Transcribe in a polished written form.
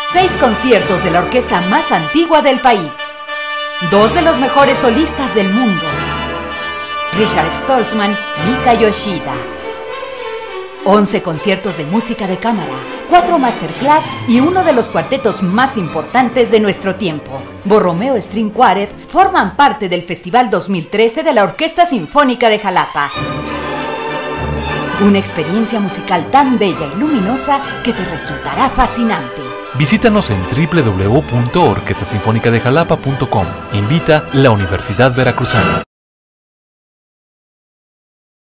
6 conciertos de la orquesta más antigua del país. 2 de los mejores solistas del mundo. Richard Stoltzman, Mika Yoshida. 11 conciertos de música de cámara, 4 masterclass y uno de los cuartetos más importantes de nuestro tiempo, Borromeo String Quartet, forman parte del Festival 2013 de la Orquesta Sinfónica de Jalapa. Una experiencia musical tan bella y luminosa que te resultará fascinante. Visítanos en www.orquestasinfonicadejalapa.com. Invita la Universidad Veracruzana.